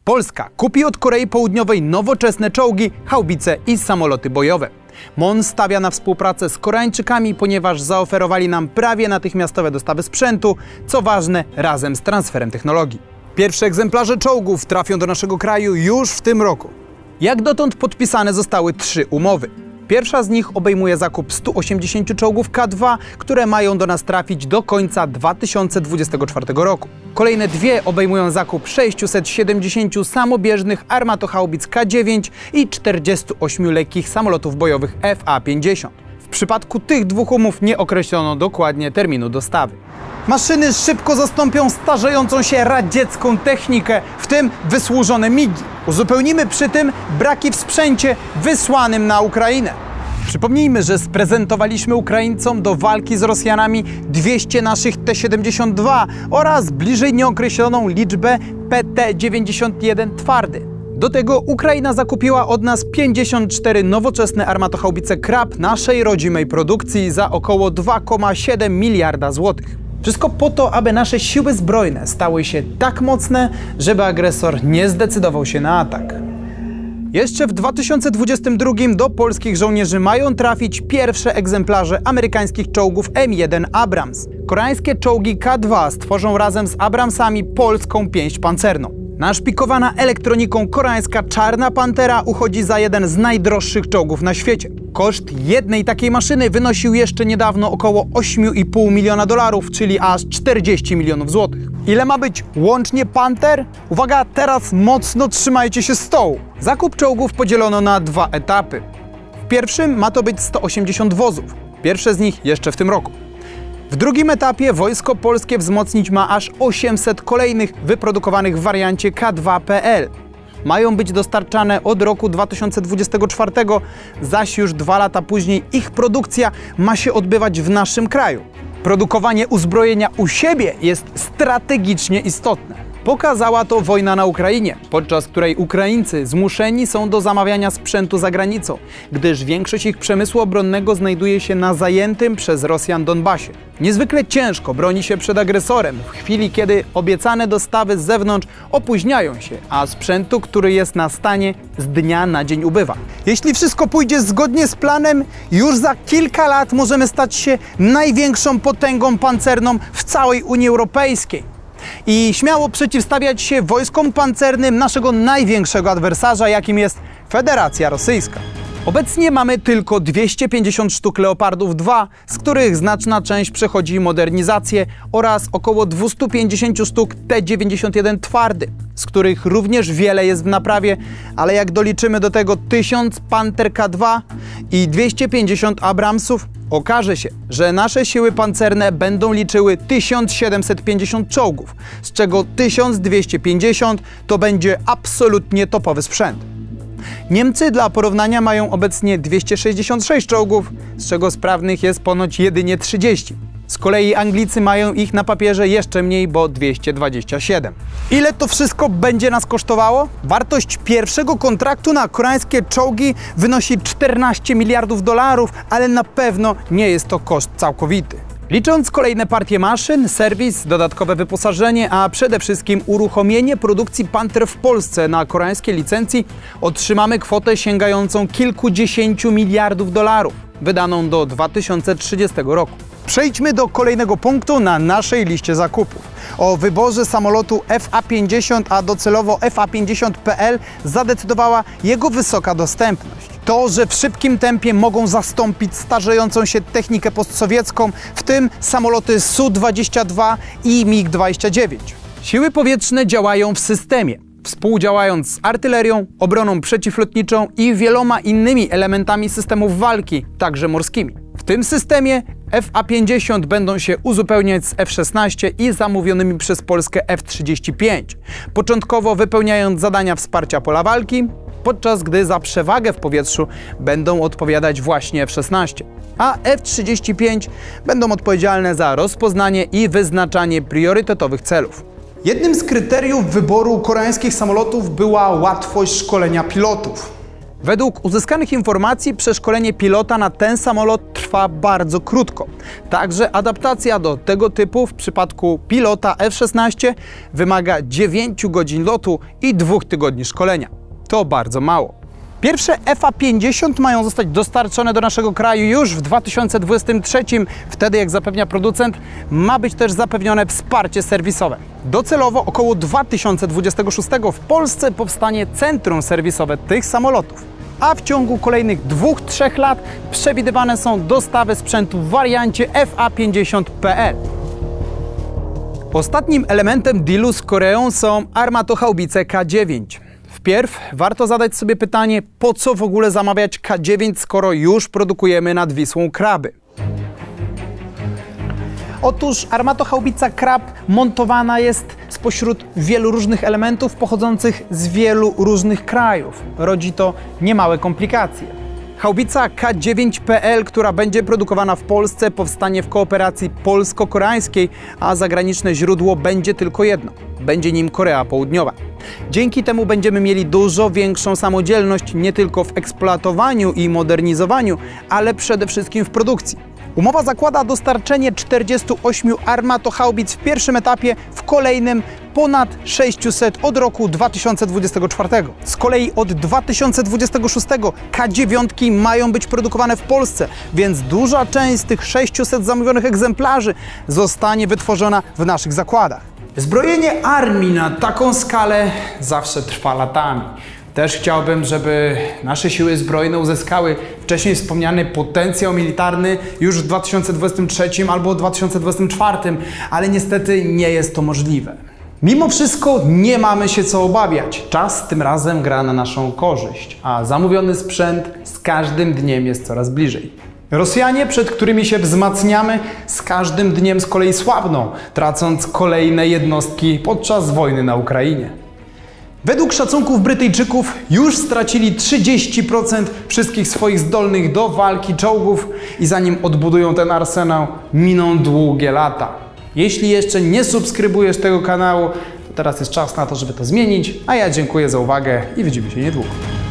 Polska kupi od Korei Południowej nowoczesne czołgi, haubice i samoloty bojowe. MON stawia na współpracę z Koreańczykami, ponieważ zaoferowali nam prawie natychmiastowe dostawy sprzętu, co ważne, razem z transferem technologii. Pierwsze egzemplarze czołgów trafią do naszego kraju już w tym roku. Jak dotąd podpisane zostały 3 umowy. Pierwsza z nich obejmuje zakup 180 czołgów K2, które mają do nas trafić do końca 2024 roku. Kolejne 2 obejmują zakup 670 samobieżnych armatohaubic K9 i 48 lekkich samolotów bojowych FA-50. W przypadku tych 2 umów nie określono dokładnie terminu dostawy. Maszyny szybko zastąpią starzejącą się radziecką technikę, w tym wysłużone MiGi. Uzupełnimy przy tym braki w sprzęcie wysłanym na Ukrainę. Przypomnijmy, że sprezentowaliśmy Ukraińcom do walki z Rosjanami 200 naszych T-72 oraz bliżej nieokreśloną liczbę PT-91 twardy. Do tego Ukraina zakupiła od nas 54 nowoczesne armatohaubice Krab naszej rodzimej produkcji za około 2,7 miliarda złotych. Wszystko po to, aby nasze siły zbrojne stały się tak mocne, żeby agresor nie zdecydował się na atak. Jeszcze w 2022 do polskich żołnierzy mają trafić pierwsze egzemplarze amerykańskich czołgów M1 Abrams. Koreańskie czołgi K2 stworzą razem z Abramsami polską pięść pancerną. Naszpikowana elektroniką koreańska Czarna Pantera uchodzi za jeden z najdroższych czołgów na świecie. Koszt jednej takiej maszyny wynosił jeszcze niedawno około 8,5 miliona dolarów, czyli aż 40 milionów złotych. Ile ma być łącznie Panter? Uwaga, teraz mocno trzymajcie się stołu. Zakup czołgów podzielono na 2 etapy. W pierwszym ma to być 180 wozów. Pierwsze z nich jeszcze w tym roku. W drugim etapie wojsko polskie wzmocnić ma aż 800 kolejnych wyprodukowanych w wariancie K2PL. Mają być dostarczane od roku 2024, zaś już 2 lata później ich produkcja ma się odbywać w naszym kraju. Produkowanie uzbrojenia u siebie jest strategicznie istotne. Pokazała to wojna na Ukrainie, podczas której Ukraińcy zmuszeni są do zamawiania sprzętu za granicą, gdyż większość ich przemysłu obronnego znajduje się na zajętym przez Rosjan Donbasie. Niezwykle ciężko broni się przed agresorem w chwili, kiedy obiecane dostawy z zewnątrz opóźniają się, a sprzętu, który jest na stanie, z dnia na dzień ubywa. Jeśli wszystko pójdzie zgodnie z planem, już za kilka lat możemy stać się największą potęgą pancerną w całej Unii Europejskiej. I śmiało przeciwstawiać się wojskom pancernym naszego największego adwersarza, jakim jest Federacja Rosyjska. Obecnie mamy tylko 250 sztuk Leopardów 2, z których znaczna część przechodzi modernizację, oraz około 250 sztuk T-91 twardy, z których również wiele jest w naprawie, ale jak doliczymy do tego 1000 Panther K2 i 250 Abramsów, okaże się, że nasze siły pancerne będą liczyły 1750 czołgów, z czego 1250 to będzie absolutnie topowy sprzęt. Niemcy dla porównania mają obecnie 266 czołgów, z czego sprawnych jest ponoć jedynie 30. Z kolei Anglicy mają ich na papierze jeszcze mniej, bo 227. Ile to wszystko będzie nas kosztowało? Wartość pierwszego kontraktu na koreańskie czołgi wynosi 14 miliardów dolarów, ale na pewno nie jest to koszt całkowity. Licząc kolejne partie maszyn, serwis, dodatkowe wyposażenie, a przede wszystkim uruchomienie produkcji Panther w Polsce na koreańskiej licencji, otrzymamy kwotę sięgającą kilkudziesięciu miliardów dolarów, wydaną do 2030 roku. Przejdźmy do kolejnego punktu na naszej liście zakupów. O wyborze samolotu FA-50, a docelowo FA-50PL zadecydowała jego wysoka dostępność. To, że w szybkim tempie mogą zastąpić starzejącą się technikę postsowiecką, w tym samoloty Su-22 i MiG-29. Siły powietrzne działają w systemie, współdziałając z artylerią, obroną przeciwlotniczą i wieloma innymi elementami systemów walki, także morskimi. W tym systemie FA-50 będą się uzupełniać z F-16 i zamówionymi przez Polskę F-35, początkowo wypełniając zadania wsparcia pola walki, podczas gdy za przewagę w powietrzu będą odpowiadać właśnie F-16, a F-35 będą odpowiedzialne za rozpoznanie i wyznaczanie priorytetowych celów. Jednym z kryteriów wyboru koreańskich samolotów była łatwość szkolenia pilotów. Według uzyskanych informacji przeszkolenie pilota na ten samolot trwa bardzo krótko. Także adaptacja do tego typu w przypadku pilota F-16 wymaga 9 godzin lotu i 2 tygodni szkolenia. To bardzo mało. Pierwsze FA-50 mają zostać dostarczone do naszego kraju już w 2023. Wtedy, jak zapewnia producent, ma być też zapewnione wsparcie serwisowe. Docelowo około 2026 w Polsce powstanie centrum serwisowe tych samolotów. A w ciągu kolejnych 2-3 lat przewidywane są dostawy sprzętu w wariancie FA-50PL. Ostatnim elementem dealu z Koreą są armatochaubice K9. Wpierw warto zadać sobie pytanie, po co w ogóle zamawiać K9, skoro już produkujemy nad Wisłą Kraby. Otóż armatochaubica Krab montowana jest spośród wielu różnych elementów pochodzących z wielu różnych krajów. Rodzi to niemałe komplikacje. Haubica K9PL, która będzie produkowana w Polsce, powstanie w kooperacji polsko-koreańskiej, a zagraniczne źródło będzie tylko jedno. Będzie nim Korea Południowa. Dzięki temu będziemy mieli dużo większą samodzielność nie tylko w eksploatowaniu i modernizowaniu, ale przede wszystkim w produkcji. Umowa zakłada dostarczenie 48 armatochaubic w pierwszym etapie, w kolejnym ponad 600 od roku 2024. Z kolei od 2026 K9 mają być produkowane w Polsce, więc duża część z tych 600 zamówionych egzemplarzy zostanie wytworzona w naszych zakładach. Zbrojenie armii na taką skalę zawsze trwa latami. Też chciałbym, żeby nasze siły zbrojne uzyskały wcześniej wspomniany potencjał militarny już w 2023 albo 2024, ale niestety nie jest to możliwe. Mimo wszystko nie mamy się co obawiać. Czas tym razem gra na naszą korzyść, a zamówiony sprzęt z każdym dniem jest coraz bliżej. Rosjanie, przed którymi się wzmacniamy, z każdym dniem z kolei słabną, tracąc kolejne jednostki podczas wojny na Ukrainie. Według szacunków Brytyjczyków już stracili 30% wszystkich swoich zdolnych do walki czołgów i zanim odbudują ten arsenał, miną długie lata. Jeśli jeszcze nie subskrybujesz tego kanału, to teraz jest czas na to, żeby to zmienić, a ja dziękuję za uwagę i widzimy się niedługo.